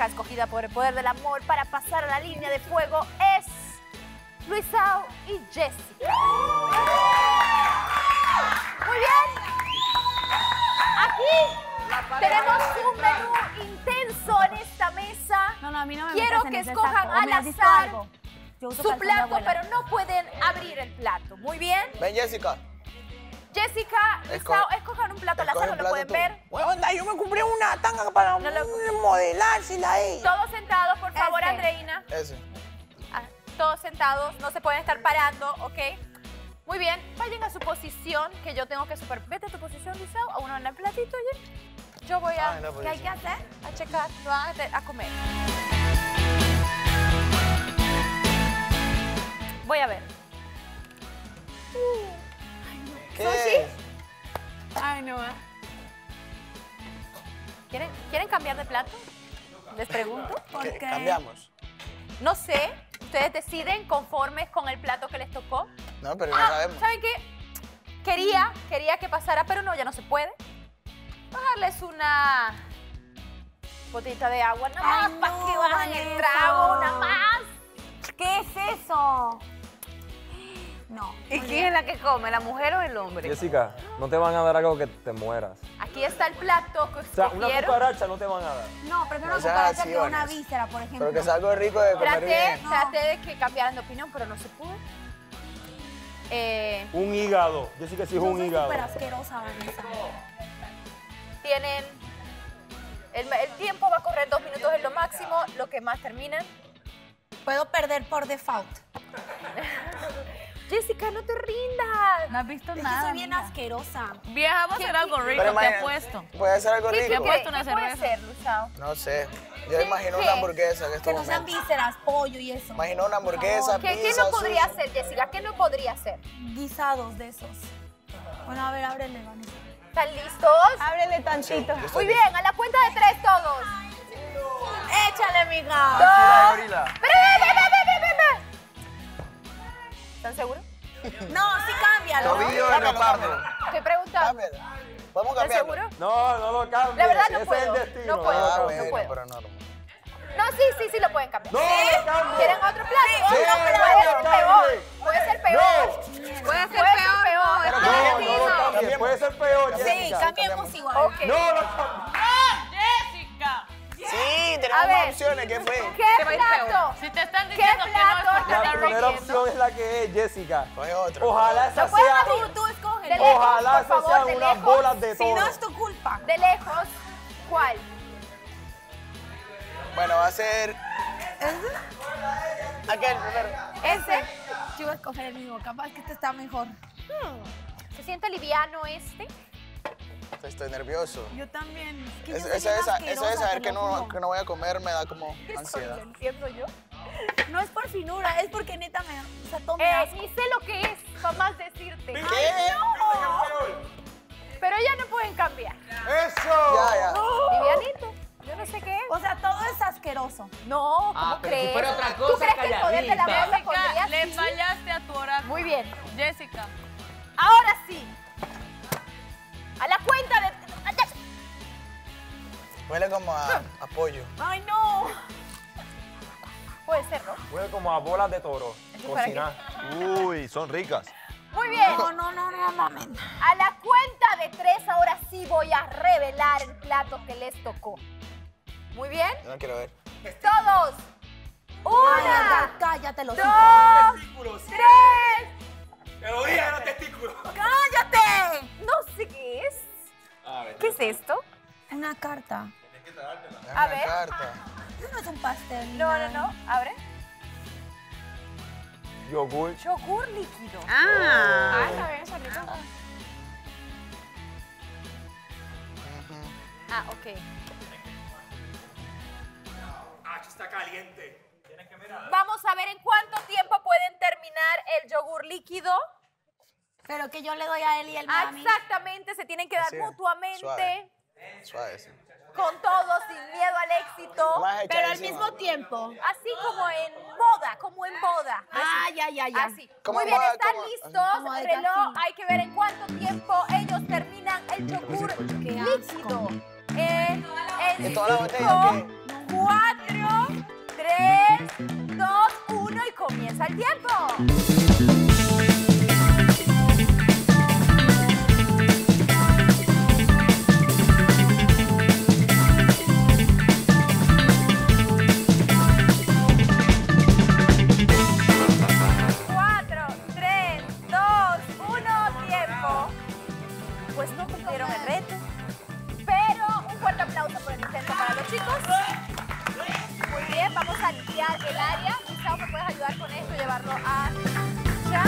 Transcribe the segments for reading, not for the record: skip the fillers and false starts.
pareja escogida por el poder del amor para pasar a la línea de fuego es Luisao y Jessica. Muy bien. Aquí tenemos un menú intenso en esta mesa. No, a mí no me Quiero metas que en ese escojan saco. ¿O me has al visto azar algo? Yo uso su calzón de plato, abuela. pero no pueden abrir el plato. Muy bien. Ven, Jessica. Jessica, Luisao, escojan un plato al azar, no lo pueden ver. Huevona, yo me compré una tanga para modelársela ahí. Todos sentados, por favor, Andreina. Ese. Todos sentados, no se pueden estar parando, ¿ok? Muy bien, vayan a su posición, que yo tengo que Vete a tu posición, Luisao, a uno en el platito, oye. Yo voy a... ¿Qué hay que hacer? A checar, a comer. Voy a ver. ¿Qué? Ay, no. ¿Quieren cambiar de plato? Les pregunto. ¿Por qué? Cambiamos. No sé, ustedes deciden conformes con el plato que les tocó. No, pero no sabemos. ¿Saben qué? Quería que pasara, pero no, ya no se puede. Bajarles una botellita de agua, nada más, para que bajen el trago, nada más. ¿Qué es eso? No. ¿Y quién es la que come, la mujer o el hombre? Jessica, no te van a dar algo que te mueras. Aquí está el plato que O sea, escogieron. una cucaracha no te van a dar. No, prefiero No una sean cucaracha que una acciones. víscera, por ejemplo. Pero que es algo rico de comer bien. Traté de que cambiaran de opinión, pero no se pudo. Un hígado. Jessica sí es Yo un soy hígado. súper asquerosa, Vanessa. Tienen... El tiempo va a correr 2 minutos en lo máximo, lo que más terminen. Puedo perder por default. Jessica, no te rindas. No has visto nada, Es que soy bien amiga. asquerosa. Vieja, vamos a hacer algo rico, Pero te imagina- apuesto. ¿Puede ser algo ¿Qué rico? puesto una puede cerveza. ser, Luisao? No sé. Yo ¿Qué? imagino ¿Qué? una hamburguesa en Que estos no sean momentos. vísceras, pollo y eso. Imagino una hamburguesa, ¿Qué pizza, no podría sushi. hacer, Jessica? ¿Qué no podría hacer? Guisados de esos. Bueno, a ver, ábrele, Vanessa. ¿Están listos? Ábrele tantito. Muy bien, a la cuenta de 3 todos. Échale, amiga. Abrila. ¡Ven! ¿Están seguros? No, sí cámbialo. Tobillo de leopardo. Estoy preguntando. Cámbiala. ¿Podemos ¿Están cambiarlo? seguros? No lo cambies. La verdad no Ese puedo, es el destino. no puedo. lo Ah, cambies. bueno, puedo. pero no. No, sí lo pueden cambiar. No lo cambies. ¿Quieren otro plato? Sí, No, pero no puede lo ser cambies. peor. Puede ser peor. Puede ser Puede ser peor. peor. Pero No lo Cambiemos. cambies. Puede ser peor, Sí, Jessica. cambiemos igual. Ok. No lo cambies. ¡Jessica! Sí, A tenemos ver. más opciones. ¿Qué fue? ¿Qué Te va a ir peor. plato? Si te están ¿Qué diciendo que no es plato porque están La te primera eligiendo? opción es la que es, Jessica. Coge otro. Ojalá esa ¿Lo pueden sea. abrir? Tú escoge. De lejos, Ojalá por esas favor, sean de unas lejos. bolas de Si no toro. es tu culpa. De lejos. ¿Cuál? Bueno, va a ser... Aquel primero. ¿Ese? Yo voy a escoger el mismo. Capaz que este está mejor. ¿Se siente liviano este? Estoy nervioso. Yo también. Es que yo Eso soy eso bien de asquerosa, saber te que lo no juro. voy a comer me da como ansiedad. ¿Entiendo yo? No es por finura, es porque neta me... O sea, todo me asco. Ni sé lo que es, para más decirte. ¿Qué? Pero ya no pueden cambiar. Ya, ya. Livianito. Yo no sé qué es. O sea, todo es asqueroso. No, ¿cómo pero si crees? fuera otra ¿Tú cosa, crees que el poder del amor me Jessica, pondría le así? fallaste a tu oráculo. Muy bien. Jessica. Ahora sí. A la cuenta de... Huele como a pollo. ¡Ay, no! Puede ser, ¿no? Huele como a bolas de toro. para Cocinar. Uy, son ricas. Muy bien. No, mamen. A la cuenta de 3, ahora sí voy a revelar el plato que les tocó. Muy bien. Yo no quiero ver. Todos. Una, Cállate los 2, 3. Pero dije los testículos. ¡Cállate! No sé qué es. ¿Qué es esto? Una carta. Dame A una ver. carta. Eso no es un pastel. ni No. nada. Abre. Yogur. Yogur líquido. Ah. está bien, está rico. Ah, ok. Está caliente. Tienes que mirar. Vamos a ver en cuánto tiempo pueden terminar el yogur líquido. Pero que yo le doy a él y él me da a mí. Exactamente, se tienen que dar Así es, mutuamente. suave. Suave, sí. Con todo, sin miedo al éxito. Más hecha Pero al encima. mismo tiempo. Así como en boda, como en boda. Ah, ya. Así. Como Muy bien, boda, ¿están como- listos? como de Reloj, casting. hay que ver en cuánto tiempo ellos terminan el yogur Qué líquido. En ¿Y toda la botella o qué? 4, 3, 2, 1 y comienza el tiempo. 4, 3, 2, 1, tiempo. Pues no cumplieron el reto, pero un fuerte aplauso por el intento para los chicos. Muy bien, vamos a limpiar el área. Gustavo, ¿me puedes ayudar con esto y llevarlo a ya?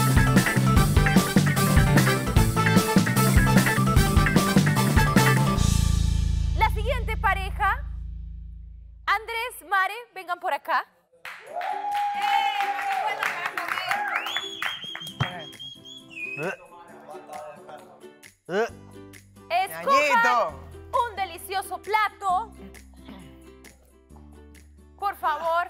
La siguiente pareja, Andrés, Mare, vengan por acá. Escojan un delicioso plato. Por favor.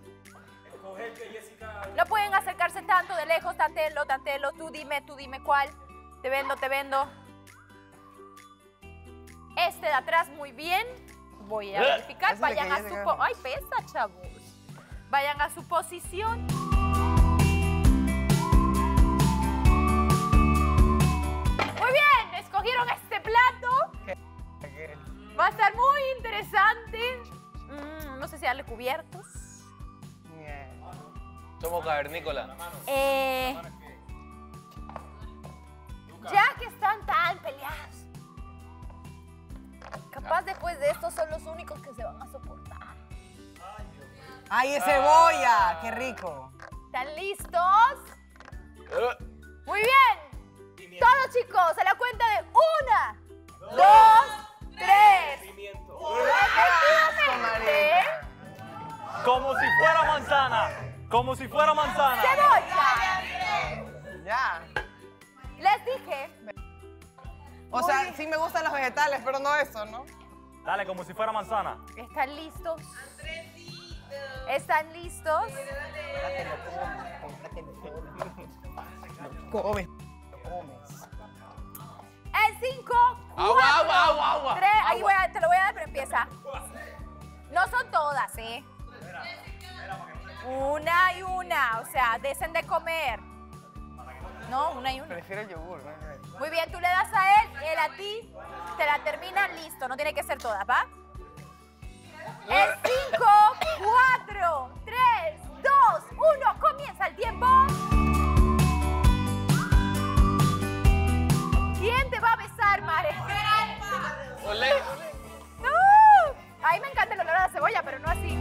No pueden acercarse tanto de lejos, tantelo, tantelo. Tú dime cuál. Te vendo, te vendo. Este de atrás, muy bien. Voy a verificar. Vayan a su... ¡Ay, pesa, chavos! Vayan a su posición. Muy bien, escogieron este plato. Va a estar muy interesante. No sé si darle cubiertos. Somos cavernícolas. Ya que están tan peleados, capaz después de esto son los únicos que se van a soportar. ¡Ay, es cebolla! ¡Qué rico! ¿Están listos? Muy bien. Todos, chicos, a la cuenta de 1, 2, 3. Efectivamente. Como si fuera manzana. Como si fuera manzana. Cebolla. Ya. Les dije. O sea, sí me gustan los vegetales, pero no eso, ¿no? Dale, como si fuera manzana. ¿Están listos? ¿Están listos? Come. En 5, 4, 3. Ahí te lo voy a dar, pero empieza. No son todas, ¿eh? Una y una. O sea, dejen de comer. No, una y una. Prefiero el yogur, ¿no? Muy bien, tú le das a él a ti. Te la termina, listo. No tiene que ser todas, ¿va? En 5, 4, 3, 2, 1. Comienza el tiempo. ¿Quién te va a besar, Mare? Olé. ¡No! A mí me encanta el olor a la cebolla, pero no así.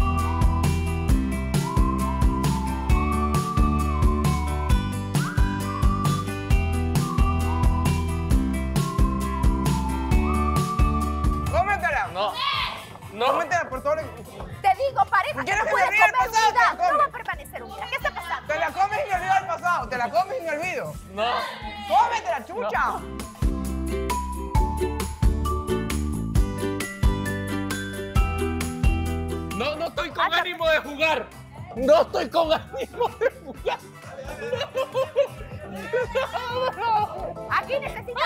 ¡Cómetela! No. No. Cómetela por todo el... Te digo, pareja, que ¿Quieres no que puede se ría el comer pasado? unida. Te la comes. No va a permanecer unida. ¿Qué está pasando? Te la comes y me olvido el pasado. Te la comes y me olvido. No. ¡Cómetela, chucha! No, no estoy con ánimo de jugar. No estoy con ánimo de jugar. Aquí necesitamos...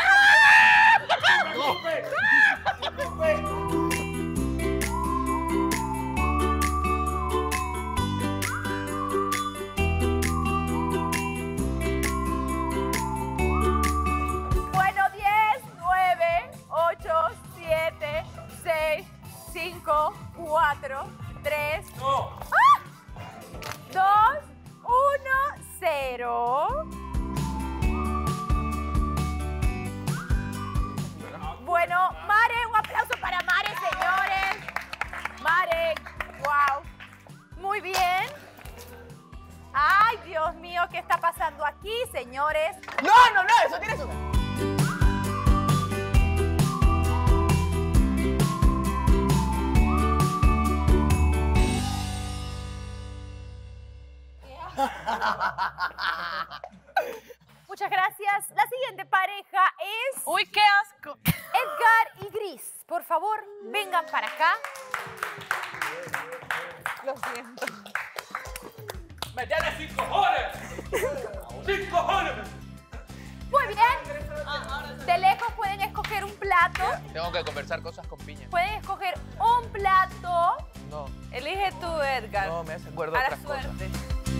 Bueno, 10, 9, 8, 7, 6, 5, 4, 3, 2, 1, 0. Bueno, Mare, un aplauso para Mare, señores. Mare, wow. Muy bien. Ay, Dios mío, ¿qué está pasando aquí, señores? No, eso tiene azúcar. Muchas gracias. La siguiente pareja es... ¡Uy, qué asco! Edgar y Gris. Por favor, vengan para acá. Lo siento. ¡Métele 5 cojones! ¡5 cojones! Muy bien. De lejos pueden escoger un plato. Tengo que conversar cosas con piña. Pueden escoger un plato. No, Elige tú, Edgar. no, me hace acuerdo A la otras cosas. suerte.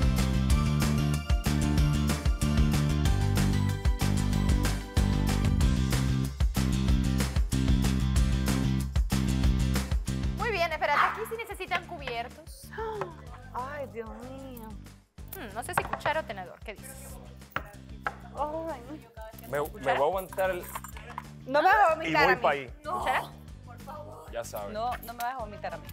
Muy bien, espérate, aquí sí necesitan cubiertos. Ay, Dios mío. No sé si cuchara o tenedor, ¿qué dices? Ay. Me voy a aguantar el... No me vas a Y vomitar voy a mí. para ahí. ¿Cuchara? Ya sabes. No me vas a vomitar a mí.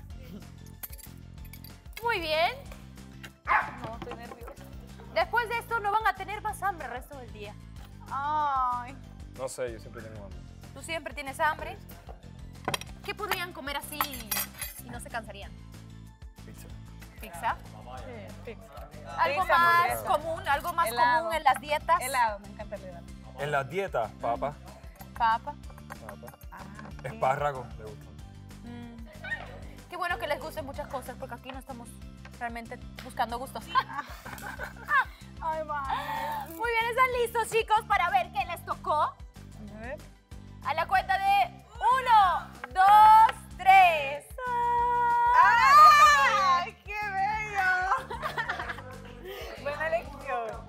Muy bien. No, estoy nerviosa. Después de esto no van a tener más hambre el resto del día. Ay. No sé, yo siempre tengo hambre. Tú siempre tienes hambre. ¿Qué podrían comer así y no se cansarían? Pizza. ¿Pizza? Sí, pizza. Algo Pizza, más hamburguesa. común, algo más Helado. común en las dietas. Helado, me encanta el helado. En las dietas, papa. Papa. Espárragos, le gustan. Qué bueno que les gusten muchas cosas porque aquí no estamos realmente buscando gustos. Ay, madre. Muy bien, ¿están listos, chicos, para ver qué les tocó? A ver. A la cuenta de 1, 2, 3. ¡Ay, qué bello! Buena elección.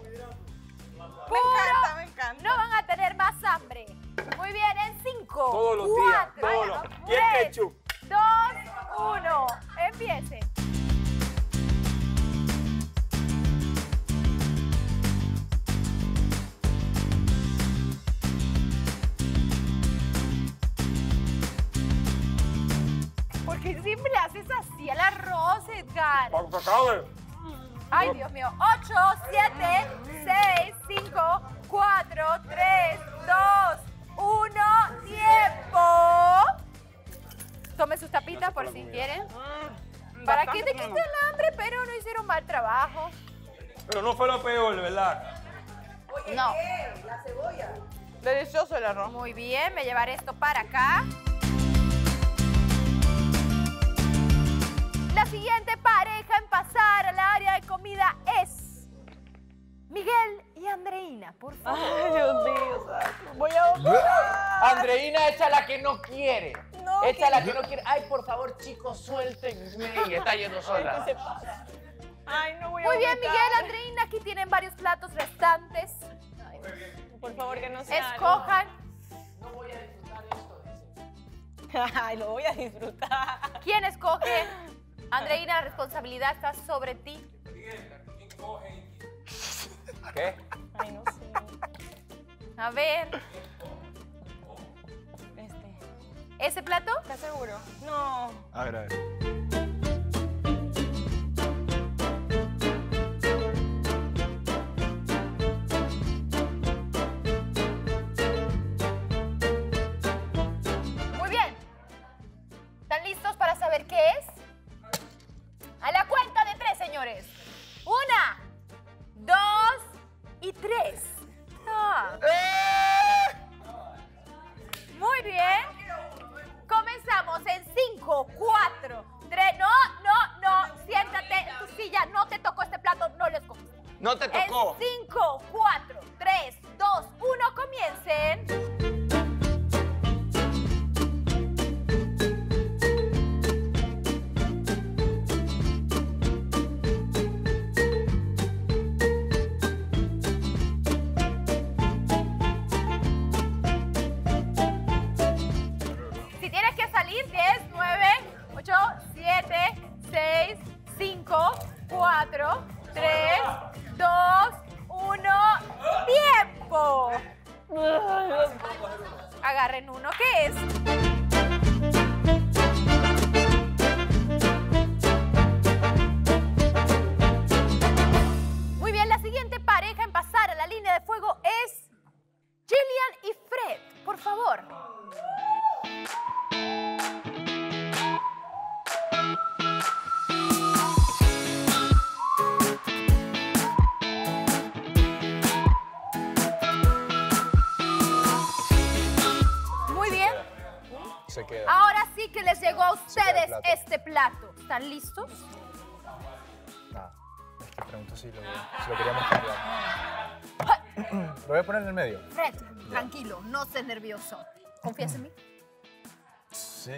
Me encanta. No van a tener más hambre. Muy bien, en 5, Todos los días, 4, todos los... Y el 3, ketchup. 2, 1. Empiece. ¿Por qué siempre le haces así al arroz, Edgar? ¡Para que acabe! Ay, Dios mío. 8, 7, 6, 5, 4, 3, 2, 1. ¡Tiempo! Tome sus tapitas por si quieren. Para que te quiten el hambre, pero no hicieron mal trabajo. Pero no fue lo peor, ¿verdad? No. Delicioso el arroz. Muy bien, me llevaré esto para acá. La siguiente pareja en pasar al área de comida es Miguel y Andreina, por favor. Ay, Dios mío. Voy a vomitar. Andreina, echa la que no quiere. No, Echa la que no quiere. Ay, por favor, chicos, suéltenme. Y está yendo sola. ¿Qué se pasa? Ay, no voy a Muy bien, vomitar. Miguel, Andreina, aquí tienen varios platos restantes. Por favor, que no sea Escojan. Ay, lo voy a disfrutar. ¿Quién escoge? Andreina, la responsabilidad está sobre ti. ¿Qué? Ay, no sé. A ver, ¿ese plato? ¿Estás seguro? No. A ver. Muy bien. ¿Están listos para saber qué es? A la cuenta de 3, señores. 1, 2 y 3. Muy bien. Comenzamos en 5, 4, 3. No. Siéntate en tu silla. No te tocó este plato, no lo escogiste. No te tocó. En 5, 4, 3, 2, 1, comiencen. Si tienes que salir, 10, 9, 8, 7, 6, 5, 4, 3, 2, 1. ¡Tiempo! Agarren uno, ¿qué es? Muy bien, la siguiente pareja en pasar a la línea de fuego es Gillian y Fred, por favor. Muy bien. Se queda. Ahora sí que les llegó a queda el ustedes plato. este plato. ¿Están listos? Nada. Es que pregunto si lo queríamos cambiar. Lo voy a poner en el medio. Fred, tranquilo, no estés nervioso. ¿Confías en mí? Sí,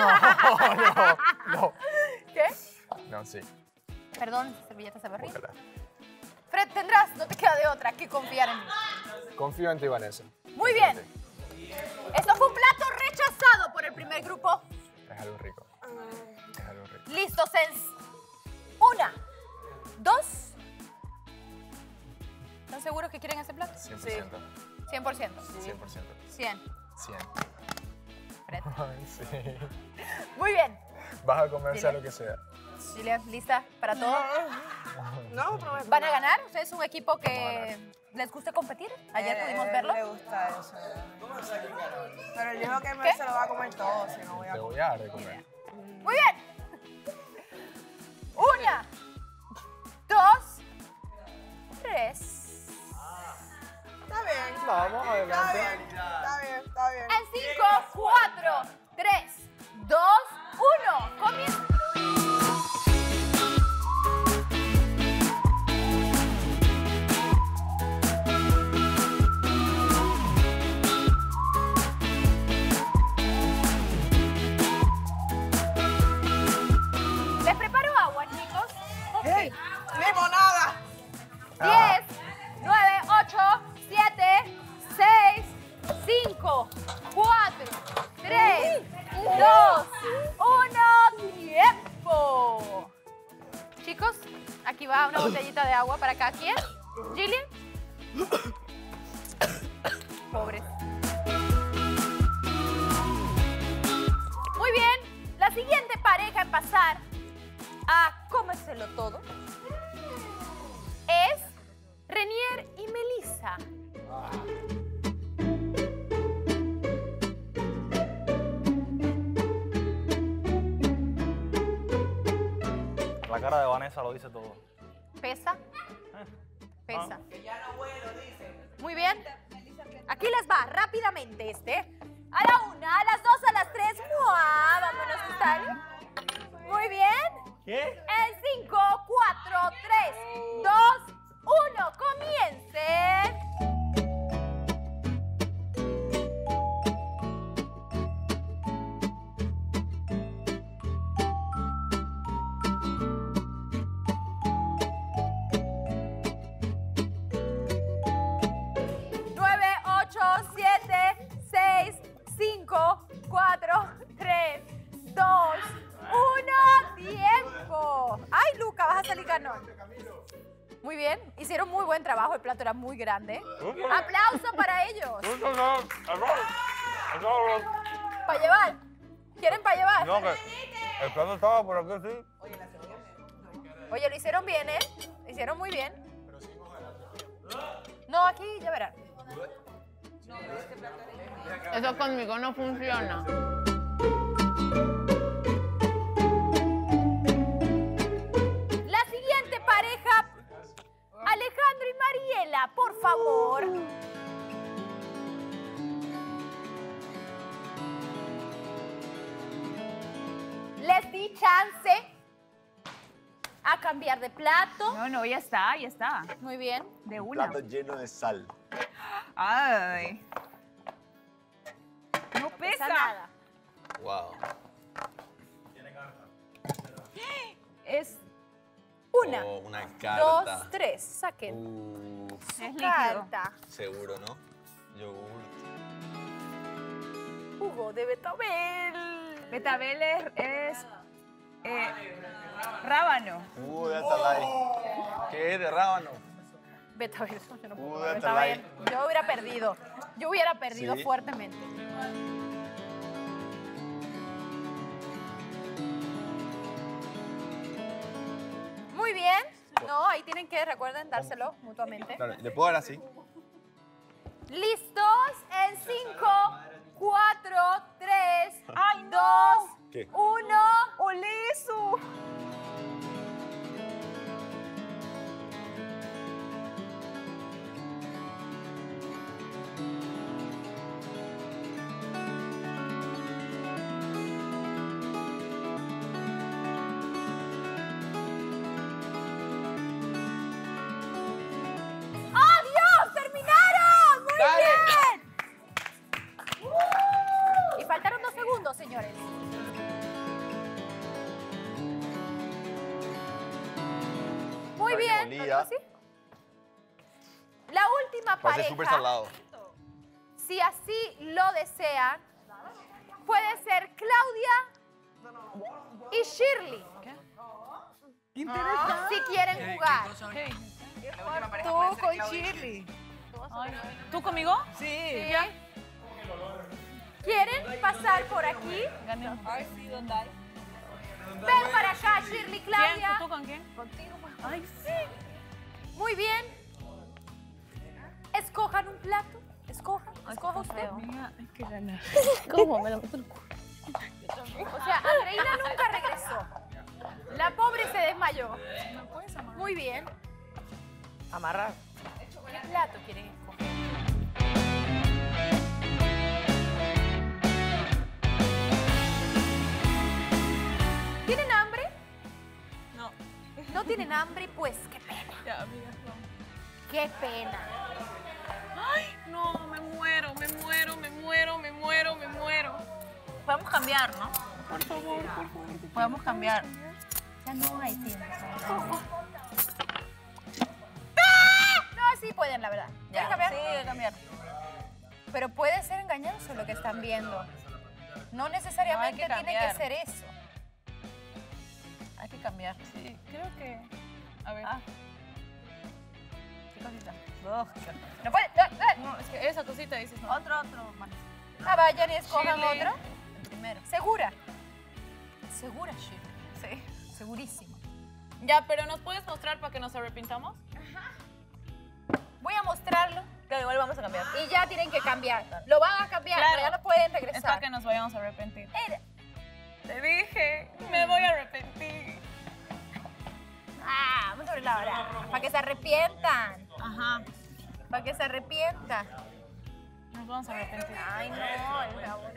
no. ¿Qué? No, sí. Perdón, servilleta se berrín. Ojalá. Fred, tendrás, no te queda de otra que confiar en mí. Confío en ti, Vanessa. Muy bien. Esto fue un plato rechazado por el primer grupo. Es algo rico. Es algo rico. Listo, Sens. 1, 2. ¿Están seguros que quieren ese plato? 100%. 100%. 100%. 100. 100. Fred. Ay, sí. Muy bien. Vas a comer sea lo que sea. Gillian, ¿lista para todo? No, prometo. ¿Van a ganar? ¿Ustedes es un equipo que les gusta competir? Ayer pudimos verlo. Le gusta eso. Pero él dijo que me se lo va a comer todo, si no voy a Te voy a dar de comer. Muy bien. 1, 2, 3. Está bien. Vamos, adelante. Está bien, está bien. En 5, 4, 3, 2, 1. Comienza. Les preparo agua, chicos. ¡Hey! ¡Limonada! 10, 9, 8, 7, 6, 5, 4, 3, 2, 1, tiempo. Chicos, aquí va una botellita de agua para cada quien. Gillian. Pobres. Muy bien, la siguiente pareja en pasar a comérselo todo es Renier y Melissa. La cara de Vanessa lo dice todo. ¿Pesa? Pesa. Muy bien. Aquí les va rápidamente este. A la 1, a las 2, a las 3. ¡Mua! Vámonos, ¿qué tal? Muy bien. ¿Qué? En 5, 4, 3, 2, 1. ¡Comiencen! Nueve, 8, 7, 6, 5, 4, 3, 2, 1, tiempo. ¡Ay, Luca, vas a salir ganón! Muy bien, hicieron muy buen trabajo, el plato era muy grande. ¡Aplauso para ellos! ¿Para llevar? ¿Quieren para llevar? No, que el plato estaba por aquí, sí. Oye, lo hicieron bien, ¿eh? Lo hicieron muy bien. No, aquí ya verán. Eso conmigo no funciona. La siguiente pareja, Alejandro y Mariela, por favor. Les di chance a cambiar de plato. No, ya está, ya está. Muy bien. De una. Plato lleno de sal. Ay. No Pesa pesa. nada. Wow. Es 1, Oh, una 2, carta. 3. Saquen Es líquido. carta. Seguro, ¿no? Yogur. Jugo de betabel. Betabel es rábano. De atalay. ¿Qué es de rábano? Betabel, yo no puedo Jugo comer de atalay. betabel. Yo hubiera perdido. Yo hubiera perdido Sí. fuertemente. Muy bien. No, ahí tienen que, recuerden, dárselo mutuamente. Claro, ¿le puedo dar así? ¿Listos? En 5, 4, 3, Ay, 2, no. ¿Qué? 1. ¡Olisu! ¡Oh, Dios! ¡Terminaron! La última Parece súper pareja, salado. si así lo desean, puede ser Claudia y Shirley. Si quieren jugar. Tú con Shirley. ¿Tú conmigo? Sí. ¿Ya? ¿Quieren pasar por aquí? Ven para acá, Shirley, Claudia. ¿Tú con quién? Ay, sí. Muy bien. Escojan un plato. Escoja usted. ¿Cómo me lo meto en el culo? O sea, Andreina nunca regresó. La pobre se desmayó. Muy bien. Amarrar. ¿Qué plato quieren escoger? ¿Tienen hambre? No. ¿No tienen hambre? Pues qué pena. Ya, amiga, vamos. Qué pena. Ay, no, me muero. Podemos cambiar, ¿no? Por favor. Podemos cambiar. Ya no hay tiempo. No, sí pueden, la verdad. ¿Quieren cambiar? Sí, de cambiar. Pero puede ser engañoso lo que están viendo. No necesariamente No, hay que tiene que cambiar. ser eso. Hay que cambiar. Sí, creo que... A ver. ¿Qué cosita? No puede. No, es que esa cosita dices, ¿no? Otro más. Vayan y escojan Shirley. otro. El primero. ¿Segura? ¿Segura, Shirley? Sí. Segurísima. Ya, pero ¿nos puedes mostrar para que nos arrepintamos? Voy a mostrarlo Claro, igual vamos a cambiar. y ya tienen que cambiar. Lo van a cambiar, Claro. pero ya no pueden Es para regresar. que nos vayamos a arrepentir. Era- Te dije, me voy a arrepentir. Vamos sobre la hora. Para que se arrepientan. Ajá. Para que se arrepientan. Nos vamos a arrepentir. Ay, no, es ahora.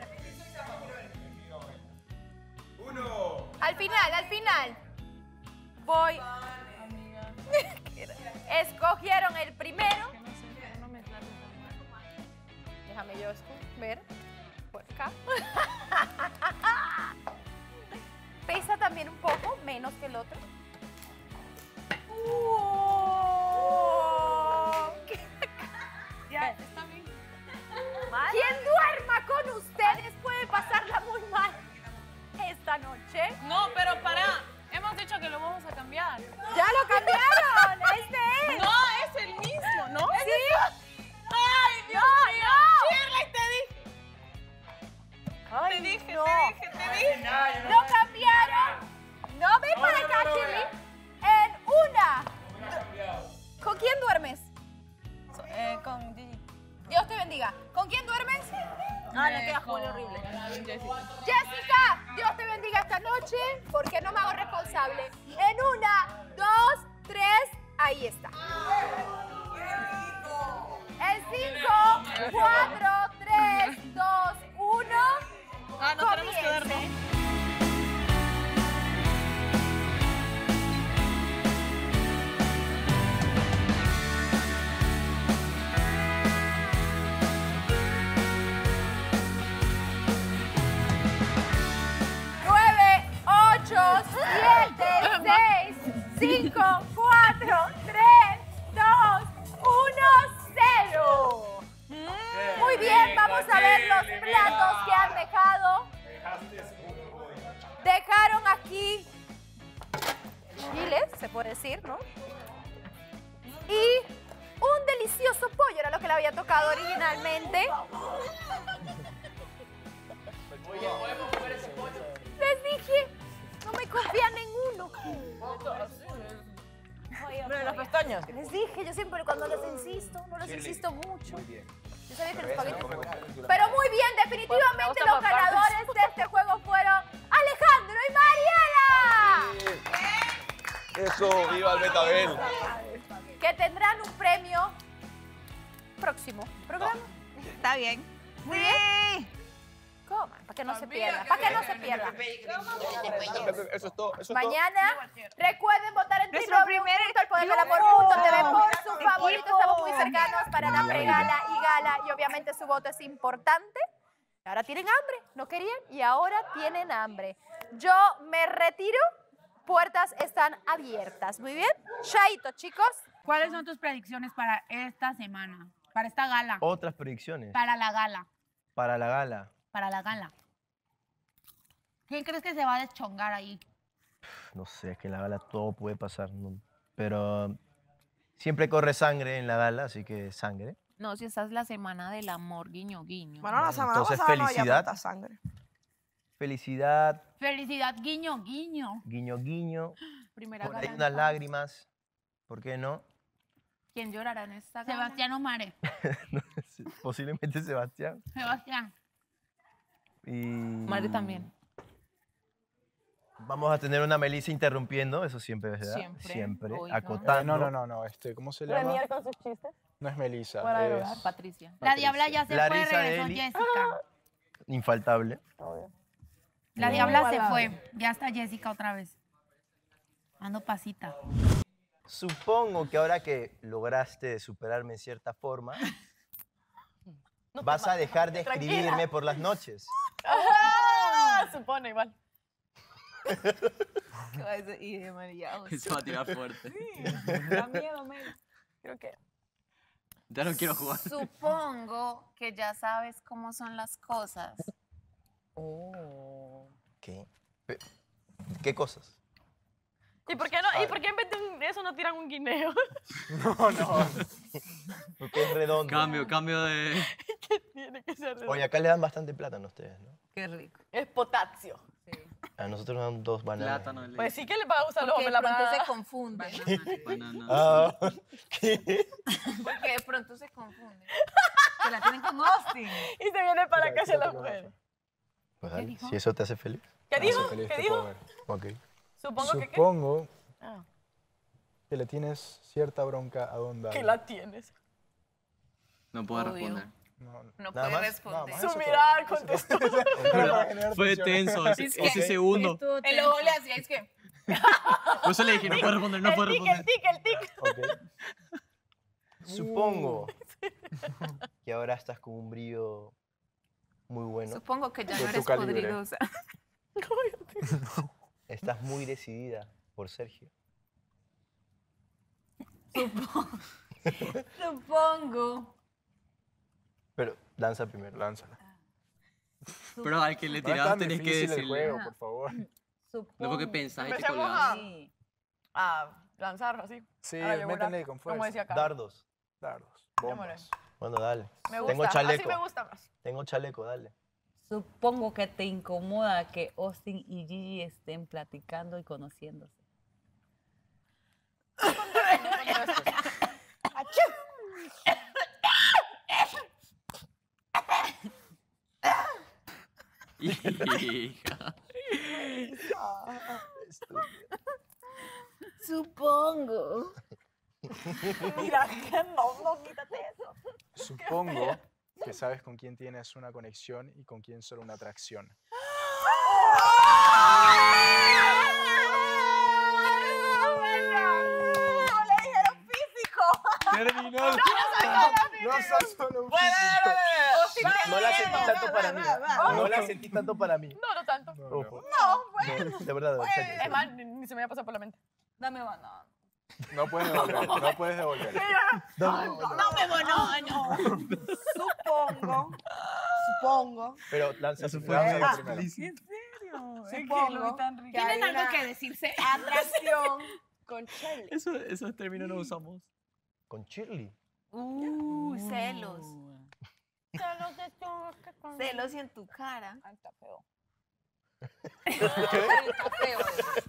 Al final. Voy. Amiga, Escogieron el primero. que no sé, no me trates tan mal. Déjame yo ver. Por acá. Pesa también un poco, menos que el otro. Ya, está bien. Quien duerma con ustedes puede pasarla muy mal esta noche. No, pero pará. Hemos dicho que lo vamos a cambiar. ¡Ya lo cambiaron! ¡Este es! No, es el mismo, ¿no? ¿Sí? ¡Ay, Dios mío! no. Shirley, te dije. Ay, Te dije. ¡Lo cambiaron! No, ven para acá, Shirley. En una. ¿Con quién duermes? Con Gigi. Dios te bendiga. ¿Con quién duermes? le queda Julio horrible. Jessica, Dios te bendiga esta noche, porque no me hago responsable. En una, 2, 3, ahí está. En 5, 4, 3, 2, 1. Ah, no tenemos que dar, ¿no? Comience. Nueve, 8, 7, 6, 5, 4, 3, 2, 1, 0. Muy bien, vamos a ver los platos que han dejado. Dejaron aquí chiles, se puede decir, ¿no? Y un delicioso pollo, era lo que le había tocado originalmente. Les dije, no me confían en uno. Pero las pestañas. Les dije, yo siempre cuando les insisto, no les insisto mucho. Yo sabía que los espaguetis. Pero muy bien, definitivamente los ganadores de este juego fueron Alejandro y Mariela. Eso, viva el Betabel. Que tendrán un premio próximo programa. Está bien. Muy bien. Coman, para que no se pierda. Para que no se pierda. Eso es todo. Eso es todo. Mañana, recuerden votar en Nuestro primer www.elpoderdelamor.tv por su favorito. Estamos muy cercanos para la pregala y gala. Y obviamente su voto es importante. Ahora tienen hambre, no querían y ahora tienen hambre. Yo me retiro. Puertas están abiertas. Muy bien. Chaito, chicos. ¿Cuáles son tus predicciones para esta semana? Para esta gala. Otras predicciones. Para la gala. Para la gala. Para la gala. ¿Quién crees que se va a deschongar ahí? No sé, es que en la gala todo puede pasar. ¿No? Pero siempre corre sangre en la gala, así que sangre. No, si esta es la semana del amor, guiño, guiño. Bueno, la semana Entonces, pasada no había felicidad. tanta sangre. Felicidad, Felicidad, guiño, guiño. guiño, guiño. Primera Por gala ahí en unas paz. lágrimas. ¿Por qué no? ¿Quién llorará en esta gala? Sebastián Omare. Posiblemente Sebastián. Sebastián. Y Madre también. vamos a tener una Melissa interrumpiendo, eso siempre, ¿verdad? Siempre, oiga. acotando. No. ¿Cómo se llama? Premier con sus chistes. No es Melissa. Fuera de es lugar. Patricia. La diabla ya se fue, Larisa regresó Eli. Jessica. Infaltable. La diabla se fue. Ya está Jessica otra vez. Ando pasita. Supongo que ahora que lograste superarme en cierta forma, vas a dejar de escribirme por las noches. Supone igual. ¿Qué va a decir? Y de María. Se va a tirar fuerte. Da miedo, Mel. Creo que... Ya no quiero jugar. Supongo que ya sabes cómo son las cosas. ¿Qué? ¿Qué cosas? ¿Y por qué no? ¿Y por qué en vez de eso no tiran un guineo? No. Porque es redondo. Cambio de... Tiene que ser redondo. Oye, acá le dan bastante plátano a ustedes, ¿no? Qué rico. Es potasio. A nosotros nos dan 2 bananas. Plátano. Pues sí que le va a gustar los Porque hombres de la pronto banana. se confunde. Banana. Ah, ¿qué? Porque de pronto se confunde. Se la tienen con Austin. Y se viene para la casa de las Quítate, mujeres. Pues dale, si eso te hace feliz. ¿Qué dijo? Feliz, ¿Qué te dijo? puedo ver. Ok. Supongo que... ¿qué? Supongo Ah, que le tienes cierta bronca a Don David. que la tienes. No puedo Obvio. responder. No. No Nada puede más, responder. nada Su Eso mirar todo. contestó. Fue tenso ese segundo. El ojo le hacía, es que... Por eso le dije, no puedo responder, no puedo El responder. tic. Ok. Supongo que ahora estás con un brillo muy bueno. Supongo que ya De no tu eres calibre. podridosa. Estás muy decidida por Sergio. Supongo. Pero danza primero. Lánzala. Pero al que le No es tirabas tan tenés que difícil el decirle. juego, por favor. No porque pensás y te Empecemos colgás. a lanzar así. Sí, a la yugular, métele con Como fuerza. decía acá. Dardos. Dardos, Démosle. bombas. Bueno, dale. Me gusta. Tengo chaleco. Así me gusta más. Tengo chaleco, dale. Supongo que te incomoda que Austin y Gigi estén platicando y conociéndose. Hija. Supongo. Mira, que no, quítate eso. Supongo que sabes con quién tienes una conexión y con quién solo una atracción. No le dijeron físico. Terminó. No sos solo un físico. No la sentí tanto para mí. No la sentí tanto para mí. No tanto. Ojo. No, bueno. No, de verdad, en serio. Es más, ni se me había pasado por la mente. Dame banana. No puedes devolver. No puedes devolver. Dame banana. Supongo. Pero lanza su Lánzala fuerza. primero. Supongo. ¿Tienen algo que decirse? Atracción con Charlie. Esos términos no usamos. Con Shirley. Celos. Celos y en tu cara. Está feo. Está feo.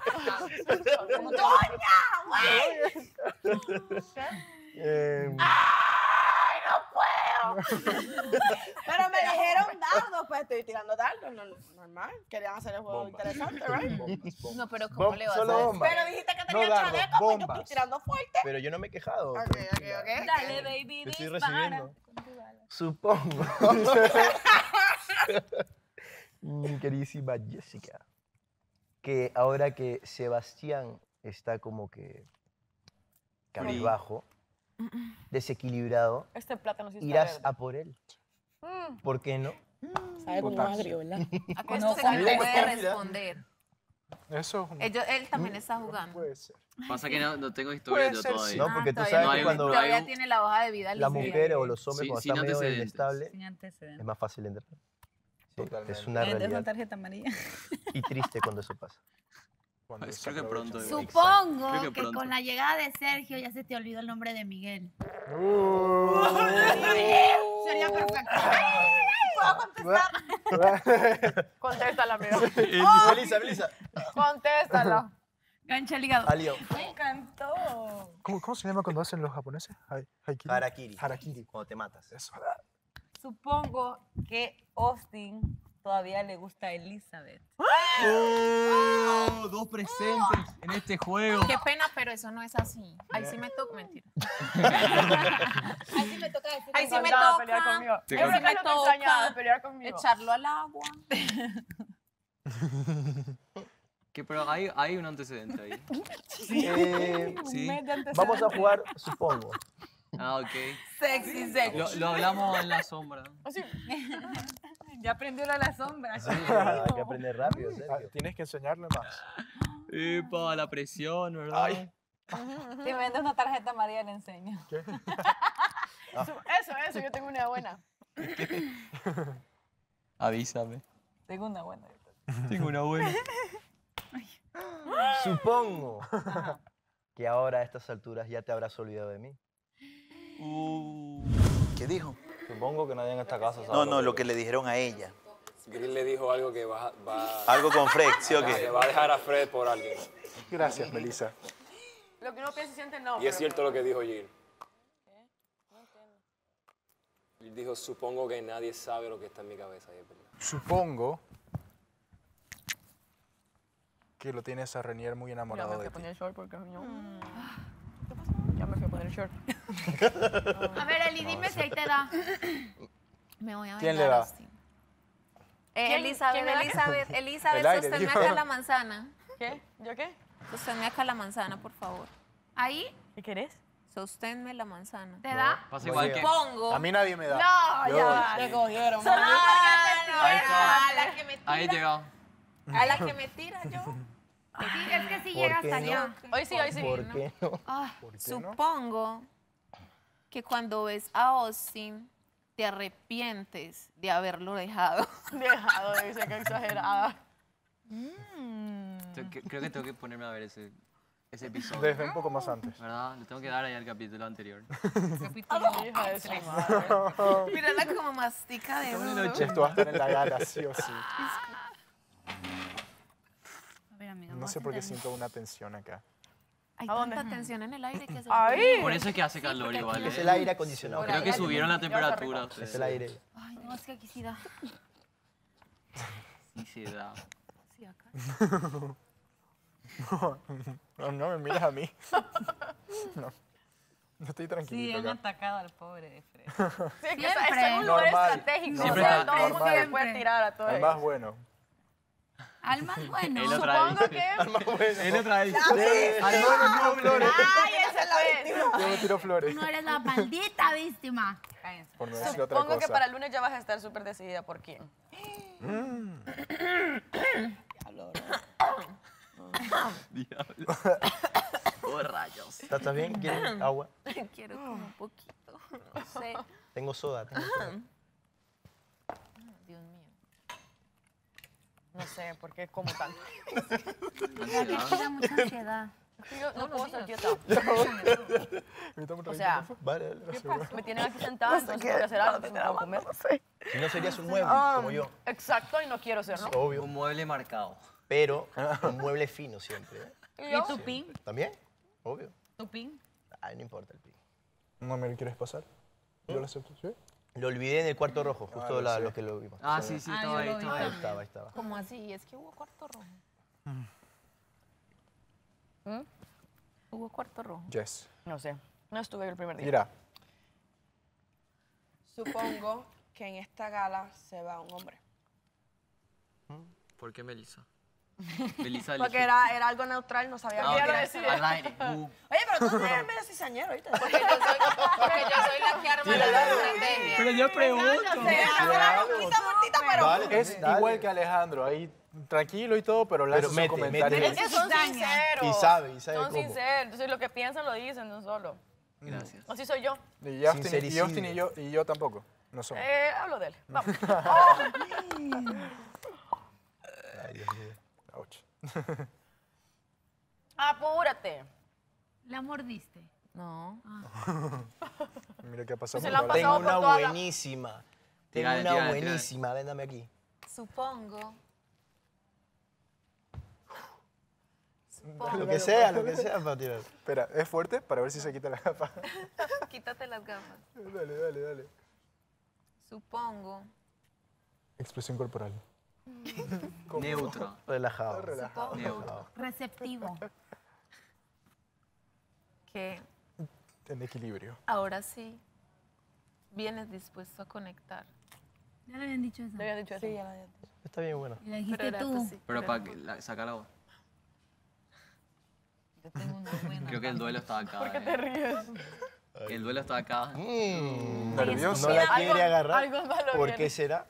Pero me dijeron dardos, pues estoy tirando dardos. Normal. Querían hacer el juego Bombas. interesante, ¿right? Bombas. No, pero ¿cómo le vas a Solo decir? bombas. Pero dijiste que No tenía dardos, chaleco, pues yo estoy bombas. tirando fuerte. Pero yo no me he quejado. Ok. Dale, baby, Yo estoy dispara. recibiendo. Supongo. Mi queridísima Jessica. Que ahora que Sebastián está como que cabizbajo, desequilibrado, Este plátano sí está irás verde. a por él. ¿Por qué no? Sabe como Potasio. agrio, ¿verdad? A esto se puede. puede responder. Eso es un- Él también está jugando. Puede ser. Pasa que no tengo historia yo todavía. No, porque tú todavía sabes no que hay- cuando Todavía tiene la hoja de vida las lista. mujeres o los hombres Sí, cuando sin están medio antecedentes. inestables, Sin antecedentes. es más fácil entrar. Sí, Totalmente. es una Es una realidad. tarjeta amarilla. Y triste cuando eso pasa. Cuando Creo se que aprovechan. pronto. Supongo Creo que que pronto. con la llegada de Sergio ya se te olvidó el nombre de Miguel. Sería perfecto. Contéstala, amigo. Melissa. Contéstala. Gancha al hígado. Alio. Me encantó. ¿Cómo se llama cuando hacen los japoneses? Haikiri. Harakiri. Harakiri. Cuando te matas. Eso. Supongo que Austin todavía le gusta a Elizabeth. Dos presentes en este juego. Qué pena, pero eso no es así. Ahí sí me toca, mentira. Ahí sí me toca decir. Ahí sí me Encantado de toca. pelear conmigo. Sí, Yo creo sí que me es lo que extrañaba, toca pelear conmigo. echarlo al agua. Pero hay un antecedente ahí. Sí. Sí. Vamos a jugar, supongo. Ah, ok. Sexy. Lo hablamos en la sombra. Ya aprendió lo de la sombra. Sí, hay que aprender rápido, Sergio. Tienes que enseñarle más. Epa, la presión, ¿verdad? Ay. Si me vendes una tarjeta amarilla le enseño. ¿Qué? Eso, yo tengo una buena. Avísame. Tengo una buena. Tengo una buena. Supongo que ahora a estas alturas ya te habrás olvidado de mí. ¿Qué dijo? Supongo que nadie en esta casa sabe. No, lo que le dijeron a ella. Grill le dijo algo que va Algo con Fred, ¿sí o que qué? va a dejar a Fred por alguien. Gracias, Melissa. Lo que uno piensa y siente, no. Y es cierto lo que dijo Jill. Jill dijo, supongo que nadie sabe lo que está en mi cabeza. Y es verdad. Supongo que lo tienes a Renier muy Ya me enamorado fui de a ti. poner el short porque no. Ya me fui a poner el short. A ver, Eli, dime si ahí te da. Me voy a ¿Quién vengar, le da? Austin. Elizabeth, El aire, sosténme dijo. acá la manzana. ¿Qué? ¿Yo qué? Sosténme acá la manzana, por favor. Ahí ¿Qué querés? Sosténme la manzana. te da. Pasa igual que... Supongo. A mí nadie me da. No, Yo ya doy. va. Te cogieron. Solo porque te Ahí tira. está. A la que me tira. Ahí llegó. A la que me tira yo. Sí, es que si ¿Por llega qué hasta no? allá. Hoy sí. ¿Por qué no? Ah, ¿Por qué no? Supongo que cuando ves a Austin te arrepientes de haberlo dejado. Dejado de ser que exagerada. Creo que tengo que ponerme a ver ese episodio. Desde un poco más antes. ¿Verdad? Le tengo que dar ahí al capítulo anterior. Hija de su madre. Mírala como mastica de Esto va a estar en la gala, sí o sí. a ver, amiga. No sé por qué siento una tensión acá. Hay ¿A dónde? tanta tensión en el aire que se Ahí. Por eso es que hace calor igual. Es el aire acondicionado. Creo que subieron la temperatura. Es el aire. Ay, no, es que aquí sí da. Sí, sí, da. Sí, acá. No me mires a mí. No. No estoy Sí, tranquilito han acá. atacado al pobre de Fred. Sí, que Siempre. está en un lugar Normal. estratégico. Siempre o sea, está- todo el mundo le normal. puede tirar a todo El eso. más bueno. Al más bueno. Él otra vez. Supongo que... El más bueno. Él otra vez. Al no flores. ¡Ay, ese fue! Yo me tiro flores. No eres la maldita víctima. Cállense. Por no decir otra Supongo que cosa. para el lunes ya vas a estar súper decidida por quién. Diablo. Oh, rayos. ¿Estás bien? ¿Quieres agua? Quiero como un poquito. No sé. Tengo soda. Dios mío. No sé, por qué como tanto. La que tira mucha ansiedad. Yo no puedo estar quieta. O sea, Vale, dale, ¿qué pasa? Me tienen aquí sentada, entonces tengo que hacer algo, entonces no puedo comer. Si no serías un mueble, como yo. Exacto, y no quiero ser, ¿no? Obvio. Un mueble marcado. Pero un mueble fino siempre. ¿eh? ¿Y tu pin? ¿También? Obvio. ¿Tu pin? Ay, no importa el pin. No me quieres pasar. Yo lo acepto, ¿sí? Lo olvidé en el cuarto rojo, justo lo sé. lo que lo vimos. Ah, sí, sí, estaba ahí, yo lo vi estaba Ahí ahí. estaba, ahí estaba. ¿Cómo así? Es que hubo cuarto rojo. Hubo cuarto rojo. Yes. No sé, no estuve el primer día. Mira, Supongo que en esta gala se va un hombre. ¿Por qué Melissa? Melissa Porque eligió. era algo neutral, no sabía Ah, qué ok, era decir. al aire. Oye, pero tú no eres medio cizañero, ¿viste? Porque yo soy la que arma la estrategia. Pero yo pregunto. Mortita, pero... es igual que Alejandro. Ahí Tranquilo y todo, pero lanza un mete, comentario. mete. Es que son sinceros. Y sabe Son cómo. sinceros. Entonces lo que piensan lo dicen, no solo. Gracias. Así soy yo. Y Austin y yo tampoco. No somos. Hablo de él. Vamos. Ay, Dios mío. Ouch. Apúrate. ¿La mordiste? No. Mira qué ha pasado. Se la han Tengo pasado una por toda la- buenísima. Tengo Tírale, una tírale, buenísima. Ven, dame aquí. Supongo. Lo que sea para tirar. Espera, ¿es fuerte? Para ver si se quita la capa. Quítate las gafas. Dale. Supongo. Expresión corporal. Neutro. Relajado. Relajado. Neutro. Receptivo. Que En equilibrio. ahora sí vienes dispuesto a conectar. Ya le habían dicho eso. ¿Le habían dicho eso? Sí, ya lo había dicho. Está bien bueno. Y la dijiste Pero era tú. así. Pero para sacar la voz. Yo tengo una buena. Creo que el duelo está acá. ¿Por qué te ríes? El duelo está acá. Nervioso. No la Algo- quiere agarrar. algo malo ¿Por viene. qué será?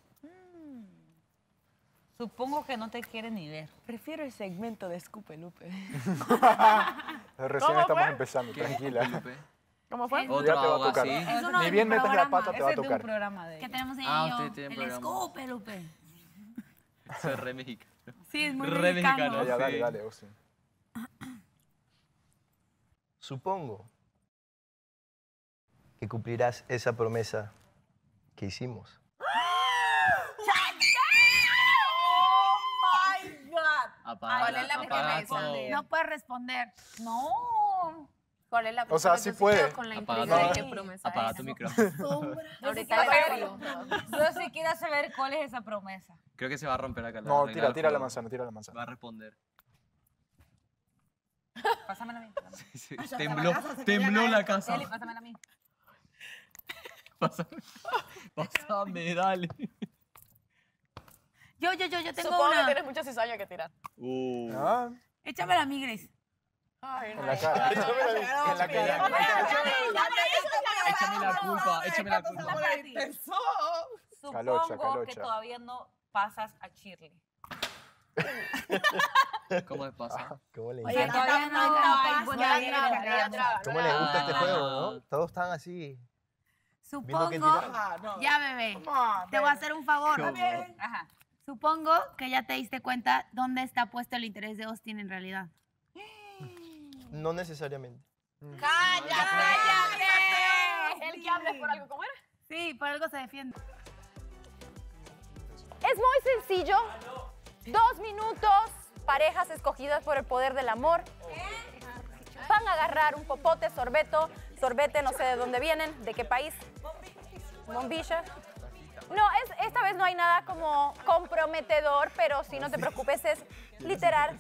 Supongo que no te quiere ni ver. Prefiero el segmento de Escupe Lupe. Recién ¿Cómo estamos fue? empezando, ¿Qué? tranquila. Lupe? ¿Cómo fue? Otro Ya te va a ahogo tocar. así. Es uno Ni de bien mi metas la programa. pata, te va a Ese es de un tocar. programa de Que tenemos ahí Ah, yo, usted tiene el programa. escope, Lupe. Eso es re mexicano. Sí, es muy Re mexicano. Ya, Sí. dale, Austin. Supongo que cumplirás esa promesa que hicimos. Apaga, es la apaga promesa? todo. No puedes responder. No. ¿Cuál es la O sea, promesa? sí Yo puede. quedo con la Apaga intriga de todo. qué promesa Apaga es. tu micrófono. Ahorita le digo. Yo sí quiero saber cuál es esa promesa. Creo que se va a romper acá. No, arreglar el tira la juego. manzana, tira la manzana. Va a responder. Pásamela a mí. Sí, sí. Tembló la casa. Eli, pásamela a mí. Pásame, dale. Yo tengo Supongo que una. tienes mucha cizaña que tirar. Ah, Échamela a mí, Grace. Ay, en la cara. En la cara. Échame la culpa, échame la culpa. Supongo que calocha. todavía no pasas a Shirley. ¿Cómo es pasa? ¿Cómo le, Oye, todavía no tapas. ¿Cómo le gusta este juego, no? Todos están así. Viendo que Supongo. tirar. Ya, bebé. Te voy a hacer un favor. ¿Cómo? Ajá. Supongo que ya te diste cuenta dónde está puesto el interés de Austin en realidad. No necesariamente. ¡Cállate! El que hable por algo, ¿cómo era? Sí, por algo se defiende. Es muy sencillo. 2 minutos, parejas escogidas por el poder del amor. Van a agarrar un popote, sorbete, no sé de dónde vienen, de qué país. Bombilla. No, esta vez no hay nada como comprometedor, pero si no te preocupes, es literal.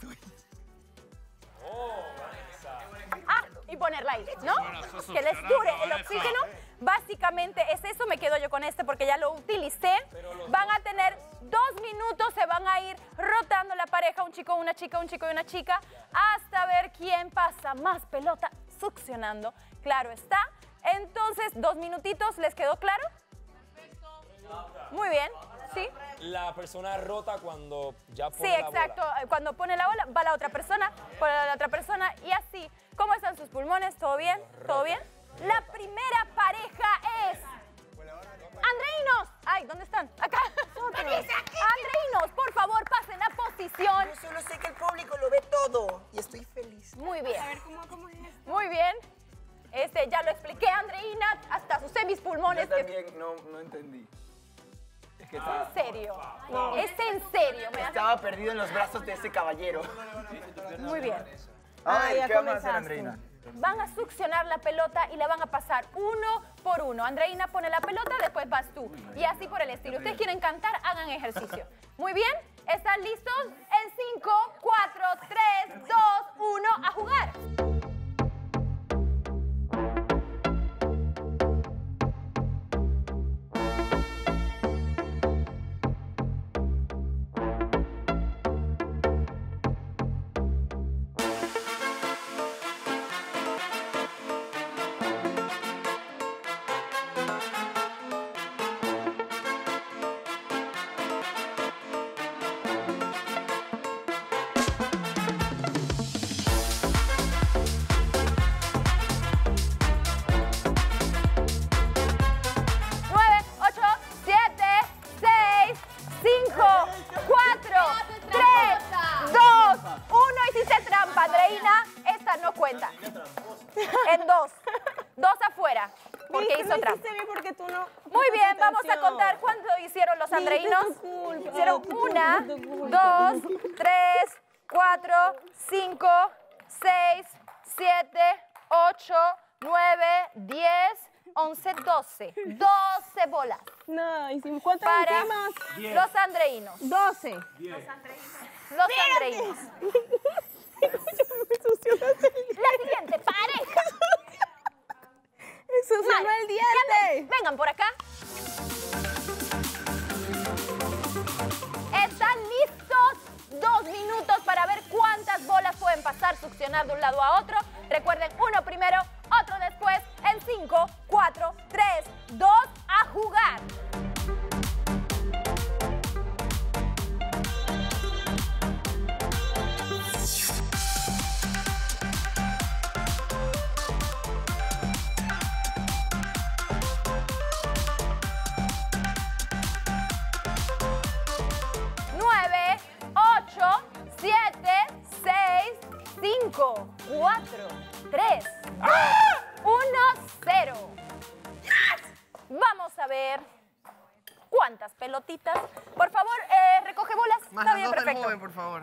Y ponerla ahí, ¿no? Que les dure el oxígeno. Básicamente es eso, me quedo yo con este porque ya lo utilicé. Van a tener 2 minutos, se van a ir rotando la pareja, un chico, una chica, un chico y una chica, hasta ver quién pasa más pelota succionando. Claro está. Entonces, 2 minutitos, ¿les quedó claro? Muy bien, ¿sí? La persona rota cuando ya pone Sí, exacto. Cuando pone la bola, va la otra persona, pone la otra persona y así. ¿Cómo están sus pulmones? ¿Todo bien? ¿Todo bien? La primera pareja es... ¡Andreinos! Ay, ¿dónde están? Acá. Andreinos, por favor, pasen la posición. Yo solo sé que el público lo ve todo y estoy feliz. Muy bien. A ver, ¿cómo es esto? Muy bien. Ya lo expliqué, Andreina, hasta sus pulmones. Yo también no entendí. Es que En serio. Es en serio. estaba perdido en los brazos de ese caballero. Muy bien. A ver, ya ¿qué vamos a hacer, comenzaste. Andreina? Van a succionar la pelota y la van a pasar uno por uno. Andreina pone la pelota, después vas tú. Y así por el estilo. Ustedes quieren cantar, hagan ejercicio. Muy bien. ¿Están listos? En 5, 4, 3, 2, 1, a jugar. fuera, porque hizo trampa. Porque tú no... Muy bien, vamos a contar cuánto hicieron los andreínos. Hicieron 1, 2, 3, 4, 5, 6, 7, 8, 9, 10, 11, 12. 12 bolas. No, hicimos ¿cuántas para hicimos? los andreínos. 12. Los andreínos. La siguiente pareja. Eso sonó el diente. Vengan por acá. ¿Están listos? 2 minutos para ver cuántas bolas pueden pasar, succionar de un lado a otro. Recuerden, uno primero, otro después. En 5, 4, 3, 2, a jugar. Nueve, 8, 7, 6, 5, 4, 3, 1, 0. Vamos a ver cuántas pelotitas. Por favor, recoge bolas. Está bien, perfecto. por favor.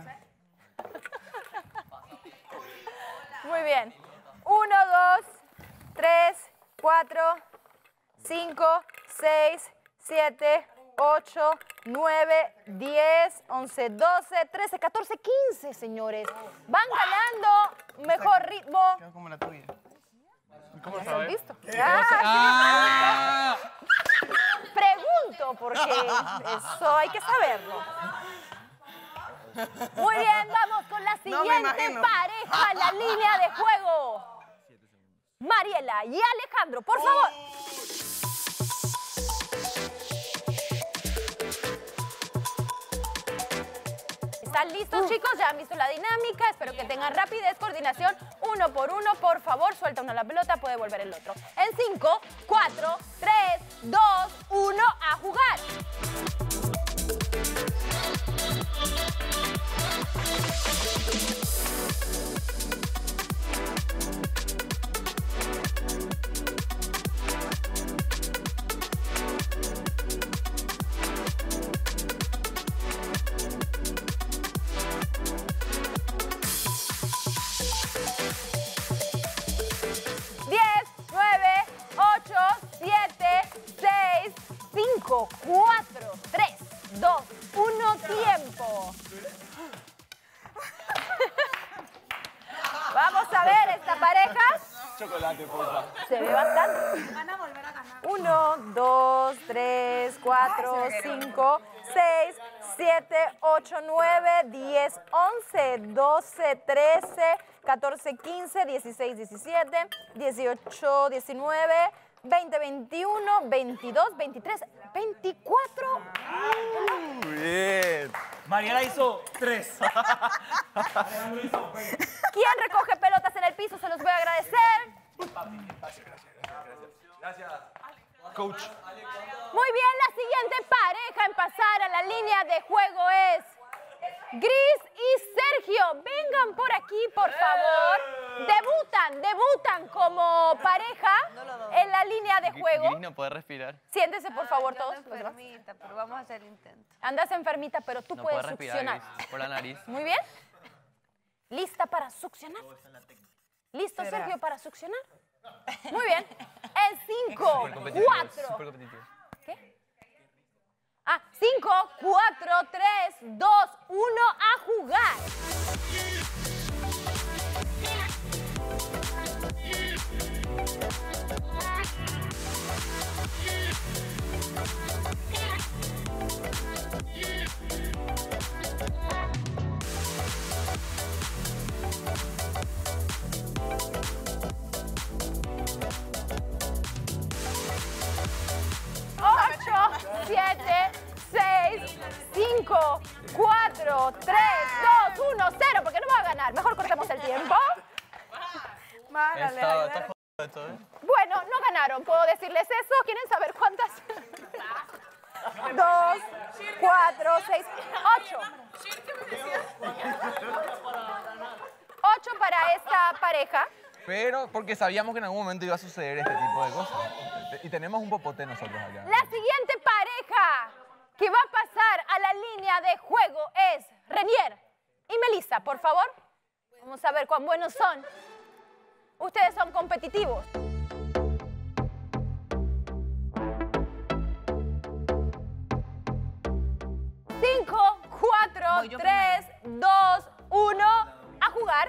Muy bien. 1, 2, 3, 4, 5, 6, 7, 8, 9, 10, 11, 12, 13, 14, 15, señores. Van ganando mejor ritmo. Quedó como la tuya. ¿Cómo lo has visto? Pregunto porque eso hay que saberlo. Muy bien, vamos con la siguiente pareja, la línea de juego. Mariela y Alejandro, por favor. ¿Están listos, chicos? Ya han visto la dinámica. Espero que tengan rapidez, coordinación. Uno por uno, por favor, suelta uno la pelota, puede volver el otro. En 5, 4, 3, 2, 1, a jugar. Chocolate, porfa. Se ve bastante. Van a volver a ganar. 1, 2, 3, 4, 5, 6, 7, 8, 9, 10, 11, 12, 13, 14, 15, 16, 17, 18, 19, 20, 21, 22, 23, 24. Muy bien. Mariela hizo 3. ¿Quién recoge pelotas en el piso? Se los voy a agradecer. Gracias. Coach. Muy bien, la siguiente pareja en pasar a la línea de juego es Gris y Sergio. Vengan por aquí, por favor. Debutan como pareja en la línea de juego. Gris no puede respirar. Siéntese, por favor, todos. Enfermita, pero vamos a hacer el intento. Andas enfermita, pero tú No puedes puede respirar, succionar. Gris, por la nariz. Muy bien. ¿Lista para succionar? ¿Listo, Será. Sergio, para succionar? Muy bien. En 5, 4. Súper competitivo. ¿Qué? 5, 4, 3, 2, 1, a jugar. Ocho, 7, 6, 5, 4, 3, 2, 1, 0, porque no va a ganar. Mejor cortemos el tiempo. Está esto, ¿eh? Bueno, no ganaron. ¿Puedo decirles eso? ¿Quieren saber cuántas? 2, 4, 6, 8. 8 para esta pareja. Pero porque sabíamos que en algún momento iba a suceder este tipo de cosas. Y tenemos un popote nosotros allá. La siguiente pareja que va a pasar a la línea de juego es Renier y Melissa, por favor. Vamos a ver cuán buenos son. Ustedes son competitivos. 5, 4, 3, 2, 1, a jugar.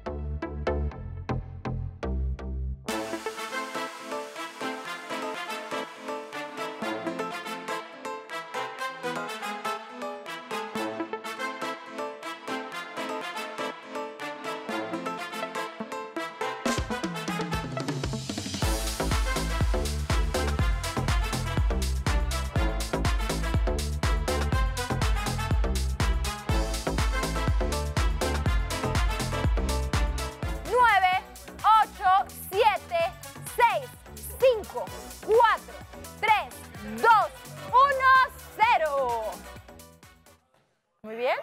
Muy bien.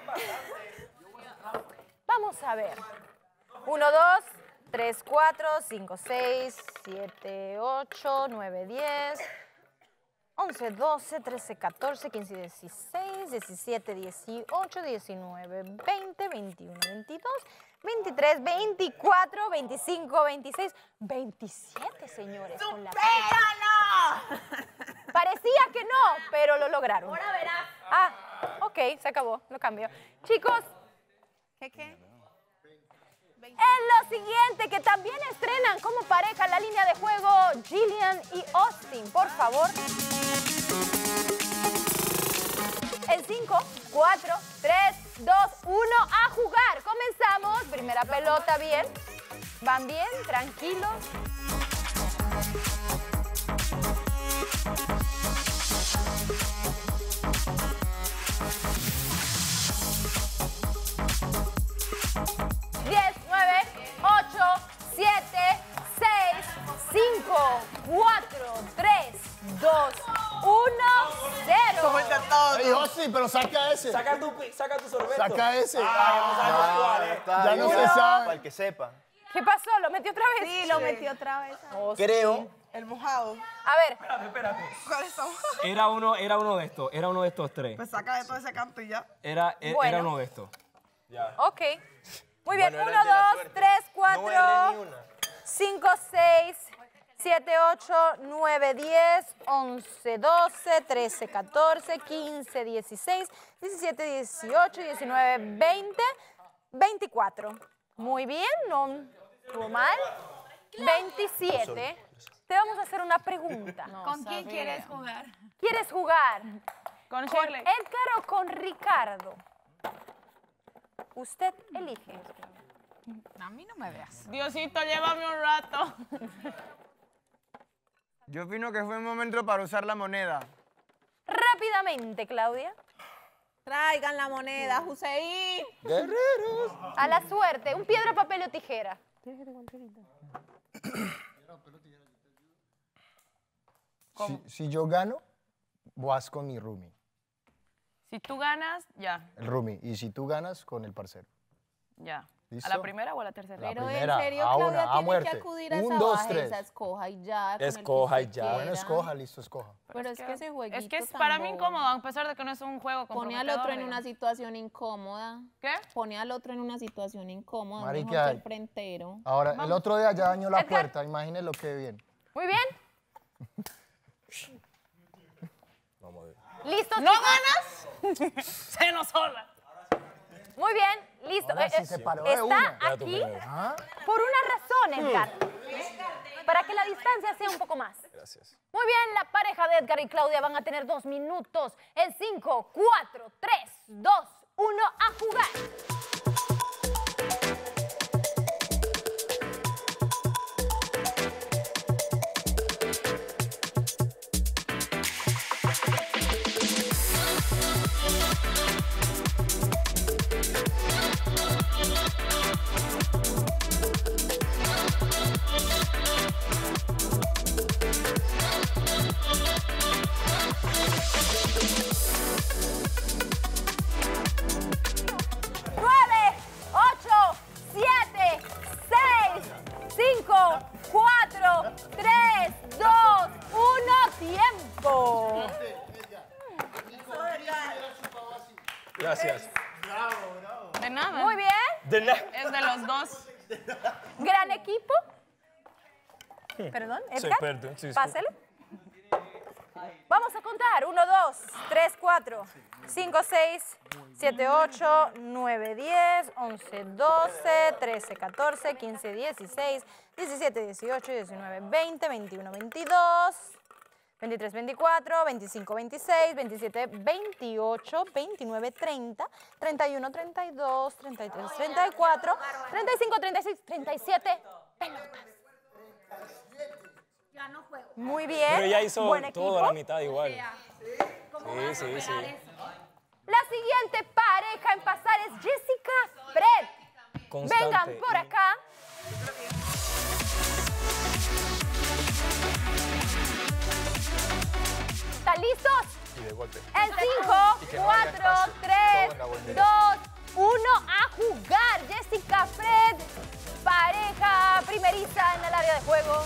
Vamos a ver. 1, 2, 3, 4, 5, 6, 7, 8, 9, 10, 11, 12, 13, 14, 15, 16, 17, 18, 19, 20, 21, 22, 23, 24, 25, 26, 27, señores. Con la Parecía que no, pero lo lograron. Ahora verás. Ah, ok, se acabó, lo cambio. Chicos. ¿Qué? En lo siguiente, que también estrenan como pareja la línea de juego Jillian y Austin, por favor. En 5, 4, 3, 2, 1, a jugar. Comenzamos. Primera pelota, bien. Van bien, tranquilos. Sí, pero saca ese. Saca tu sorbeto. Saca ese. Ya no se sabe. Para el que sepa. ¿Qué pasó? ¿Lo metió otra vez? Sí, lo metió otra vez. Oh, Creo. sí. El mojado. A ver. Espérate. ¿Cuáles son? Era uno de estos. Era uno de estos tres. Pues saca de todo ese canto y ya. Era uno de estos. Ya. Ok. Muy bien. Bueno, 1, 2, 3, 4, 5, 6, 7, 8, 9, 10, 11, 12, 13, 14, 15, 16, 17, 18, 19, 20, 24. Muy bien, no estuvo mal. 27. Te vamos a hacer una pregunta. ¿Con quién quieres jugar? ¿Quieres jugar? Con Shirley. Edgar o con Ricardo. Usted elige. A mí no me veas. Diosito, llévame un rato. Yo opino que fue un momento para usar la moneda. Rápidamente, Claudia. Traigan la moneda, Hussein. Guerreros. A la suerte. Un piedra, papel o tijera. Si yo gano, vas con mi roomie. Si tú ganas, ya. El roomie. Y si tú ganas, con el parcero. Ya. ¿Listo? ¿A la primera o a la tercera? Pero en serio, a Claudia una, a tiene muerte. que acudir a esa 1, 2, bajeza, 3. escoja y ya. con el que Escoja y usted ya. Bueno, quiera. escoja, listo, escoja. Pero es que ese jueguito Es que es tan para mí bobo. incómodo, a pesar de que no es un juego Pone al otro en una situación incómoda. ¿Qué? Pone al otro en una situación incómoda. Marica, Mejor que el frentero. Ahora, el otro día ya dañó la Edgar. puerta. Imagínese lo que viene. Muy bien. Vamos a ver. ¿Listo, ¿No chicos? ganas? Seno sola. Muy bien, listo. Ahora sí se paró de Está una. aquí ¿Ah? por una razón, Edgar. Para que la distancia sea un poco más. Gracias. Muy bien, la pareja de Edgar y Claudia van a tener 2 minutos. En 5, 4, 3, 2, 1, a jugar. ¡9! Gracias. De nada. Muy bien. De nada. Es de los dos. Gran equipo. Perdón, Sí, Edgar. perdón, sí, Pásale. Vamos a contar. 1, 2, 3, 4, 5, 6, 7, 8, 9, 10, 11, 12, 13, 14, 15, 16, 17, 18, 19, 20, 21, 22, 23, 24, 25, 26, 27, 28, 29, 30, 31, 32, 33, 34, 35, 36, 37 pelotas. Ya no juego. Muy bien. Pero ella hizo Buen equipo. todo a la mitad igual. Sí. La siguiente pareja en pasar es Jessica Fred. Constante. Vengan por acá. ¿Están listos? Y de golpe. En 5, Y que no haya 4, espacio. 3, Todo en la bandera. 2, 1, a jugar. Jessica Fred, pareja primeriza en el área de juego.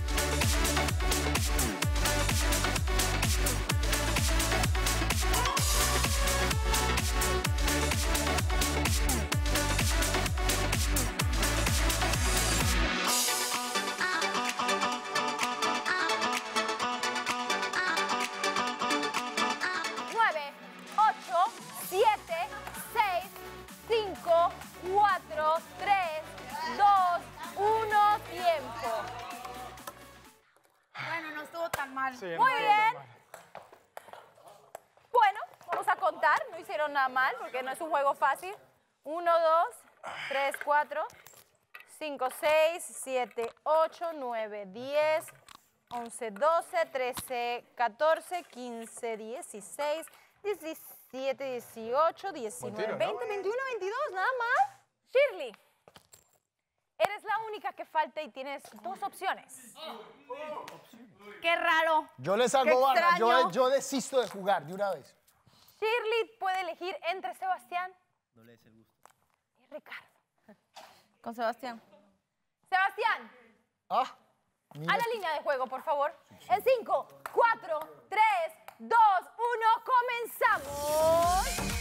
Nueve, 8, 7, 6, 5, 4, 3, 2, 1, tiempo. Bueno, no estuvo tan mal. Muy bien. Bueno, vamos a contar. No hicieron nada mal porque no es un juego fácil. 1, 2, 3, 4, 5, 6, 7, 8, 9, 10, 11, 12, 13, 14, 15, 16, 17, 18, 19, 20, 21, 22, nada más. Shirley, eres la única que falta y tienes dos opciones. Qué raro. Yo les Qué hago barra. extraño. Yo desisto de jugar de una vez. Shirley puede elegir entre Sebastián y Ricardo. Con Sebastián. Sebastián, Mira. a la línea de juego, por favor. En 5, 4, 3, 2, 1, comenzamos.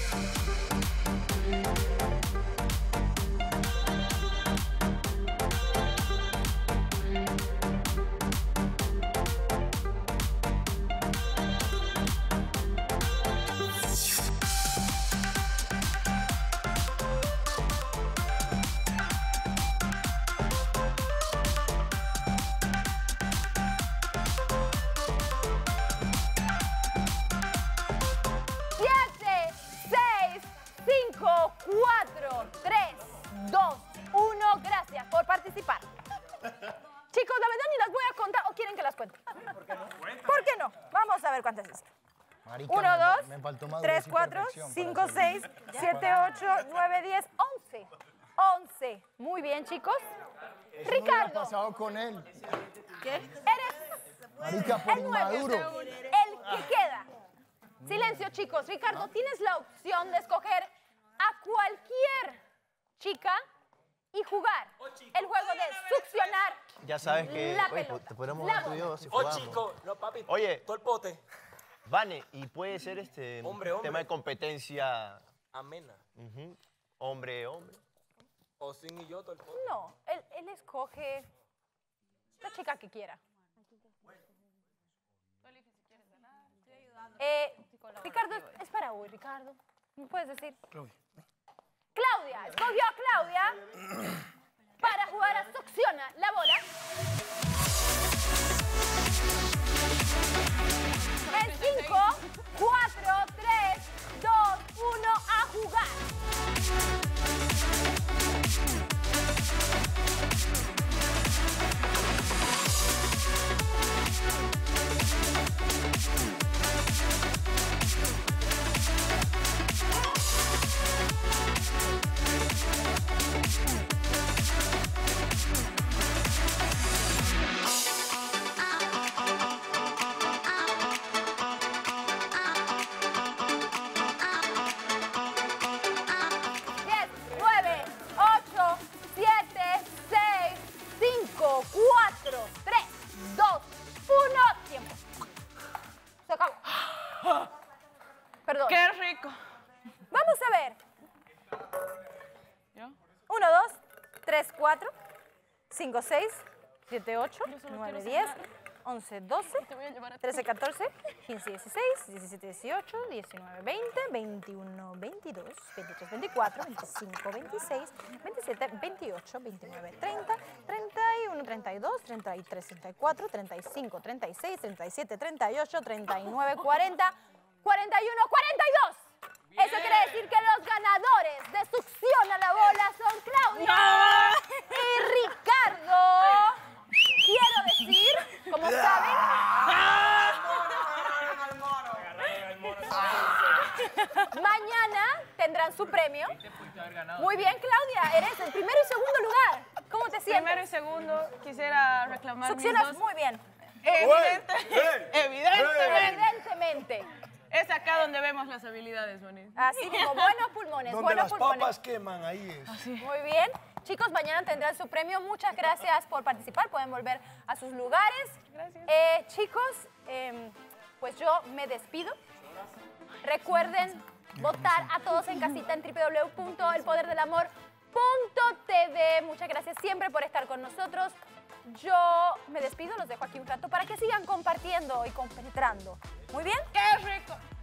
Chicos, la verdad ni las voy a contar. ¿O quieren que las cuente? ¿Por qué no? Vamos a ver cuántas es esto. Marica, 1, me 2, faltó madurez 3, y 4, perfección 5, para 6, hacerlo. 7, 8, 9, 10, 11. 11. Muy bien, chicos. Eso no hubiera Ricardo. pasado con él. ¿Qué? Eres Marica, por el 9, inmaduro. el que queda. Silencio, chicos. Ricardo, tienes la opción de escoger a cualquier chica y jugar el juego de succionar. Ya sabes que la oye, pelota. te podemos La jugar tú y yo bola. si Oh, jugamos. chico, no, papi. Oye, todo el pote. Vane, y puede ser Hombre, hombre. tema de competencia Amena. hombre, hombre. Osin y yo, todo el pote. No, él escoge la chica que quiera. Ricardo, es para hoy, Ricardo. ¿Me puedes decir? Claudia, escogió a Claudia para jugar a Succiona la bola. En 5, 4, 3, 2, 1, a jugar. 4, 5, 6, 7, 8, 9, 10, 11, 12, 13, 14, 15, 16, 17, 18, 19, 20, 21, 22, 23, 24, 25, 26, 27, 28, 29, 30, 31, 32, 33, 34, 35, 36, 37, 38, 39, 40, 41, 42. Eso quiere decir que los ganadores de Succión a la Bola son Claudia y Ricardo. Quiero decir, como saben, mañana tendrán su premio. Muy bien, Claudia, eres el primero y segundo lugar. ¿Cómo te sientes? Primero y segundo, quisiera reclamar Succionas muy bien. Evidentemente. Es acá donde vemos las habilidades, Bonnie. Así mismo, buenos pulmones, Donde buenos las pulmones. papas queman, ahí es. Muy bien. Chicos, mañana tendrán su premio. Muchas gracias por participar. Pueden volver a sus lugares. Gracias. Chicos, pues yo me despido. Recuerden votar a todos en casita en www.elpoderdelamor.tv. Muchas gracias siempre por estar con nosotros. Yo me despido, los dejo aquí un rato para que sigan compartiendo y compenetrando. Muy bien. ¡Qué rico!